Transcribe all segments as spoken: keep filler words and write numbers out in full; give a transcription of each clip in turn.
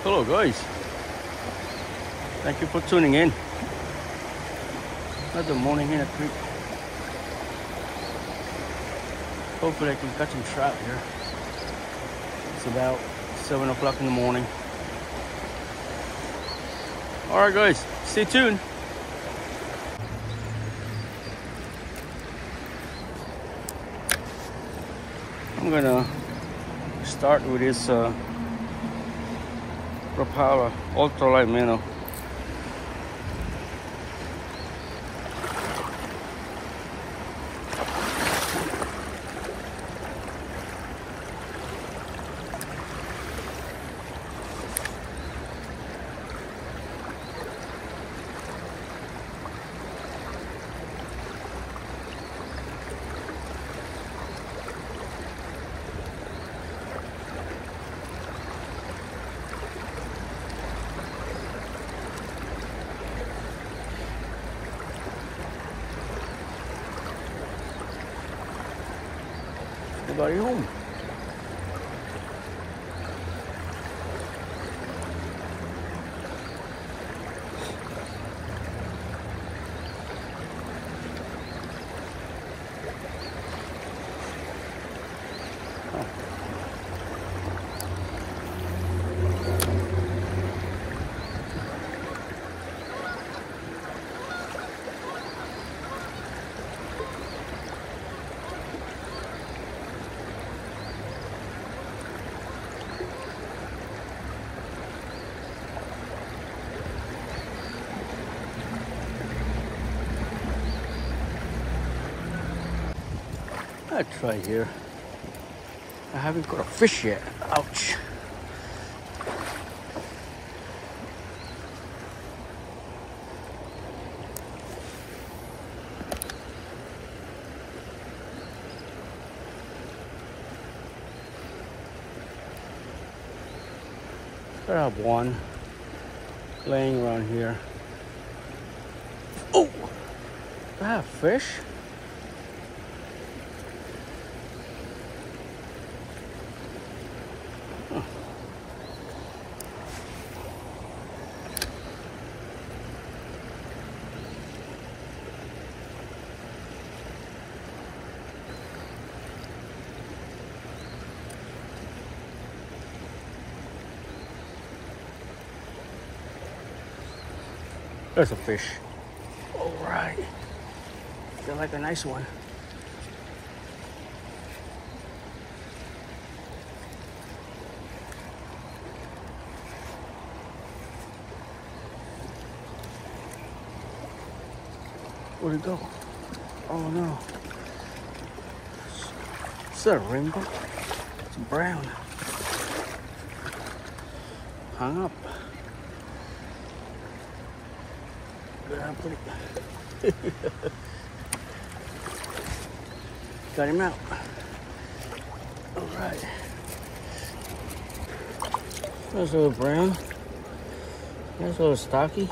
Hello guys, thank you for tuning in. Another morning in a creek. Hopefully I can catch some trout here. It's about seven o'clock in the morning. Alright guys, stay tuned. I'm gonna start with this uh, Rapala ultralight minnow. Everybody home. Oh. I try here. I haven't caught a fish yet. Ouch. I have one laying around here. Oh, I have fish. There's a fish. All right. Feel like a nice one. Where'd it go? Oh no. Is that a rainbow? It's brown. Hung up. Yeah, put it. Got him out. All right. There's a little brown. There's a little stocky.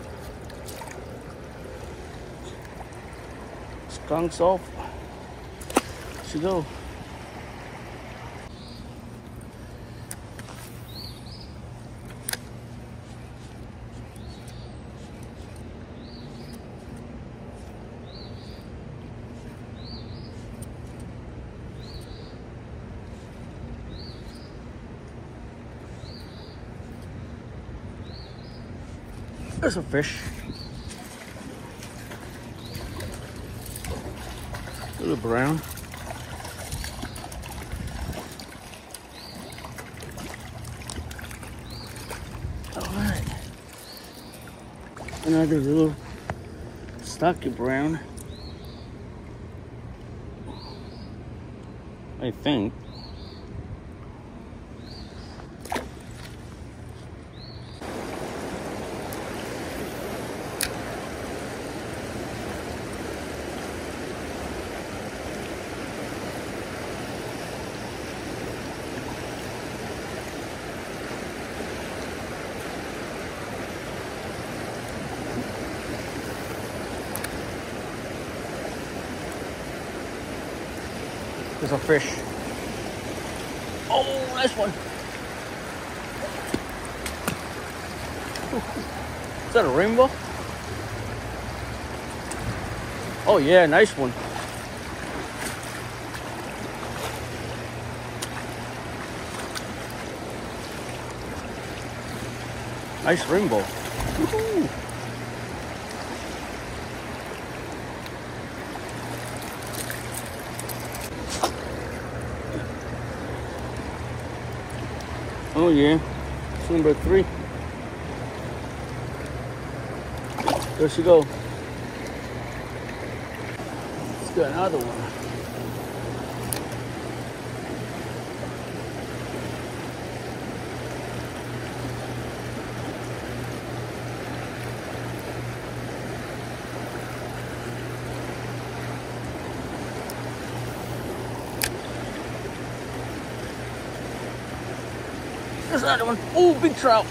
Skunks off. Should go. There's a fish. A little brown. All right. Another little stocky brown. I think. There's a fish. Oh, nice one. Is that a rainbow? Oh yeah, nice one. Nice rainbow. Woo-hoo. Oh yeah, it's number three. There she go. Let's get another one. There's another one. Oh, big trout.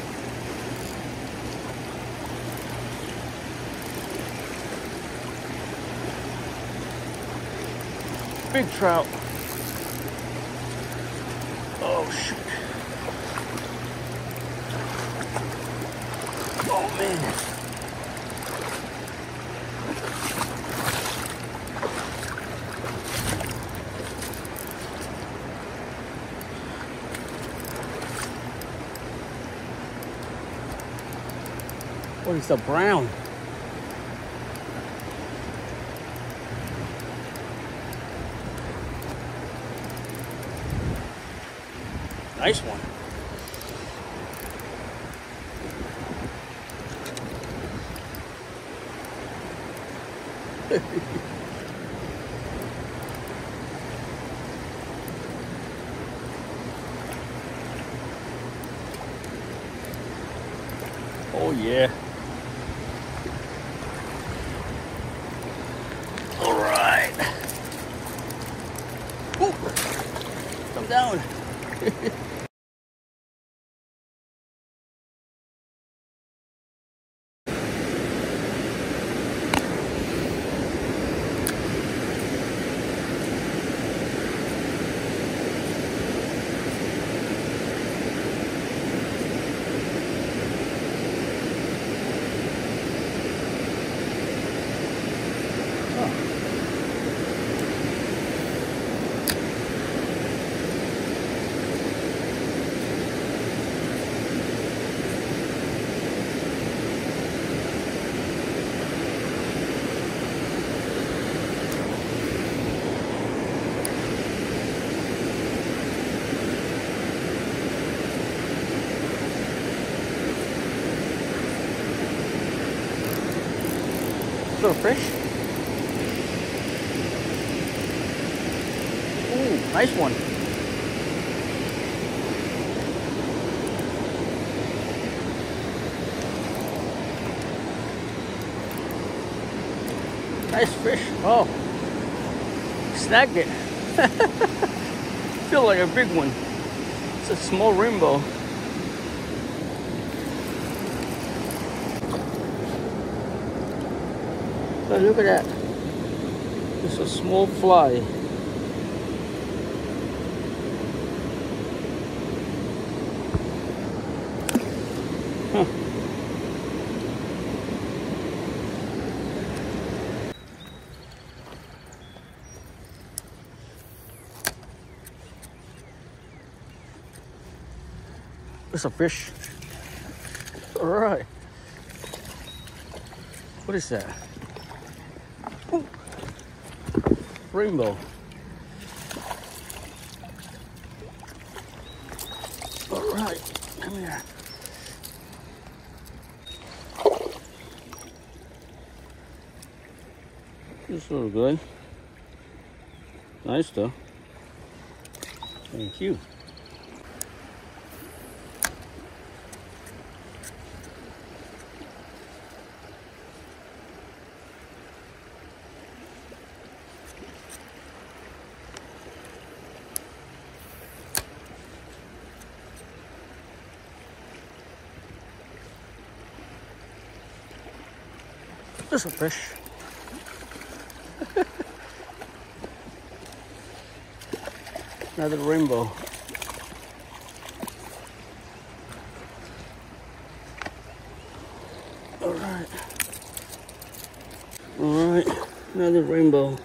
Big trout. Oh, shoot. Oh, man. What is the brown? Nice one. Oh yeah. All right. Ooh. Come down. Little fish. Ooh, nice one. Nice fish. Oh, snagged it. Feel like a big one. It's a small rainbow. So look at that. It's a small fly. Huh. It's a fish. All right. What is that? Ooh. Rainbow. All right, come here. This little guy. Nice though. Thank you. There's a fish. Another rainbow. Another rainbow.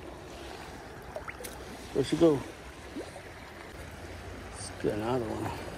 Where'd she go? Let's get another one.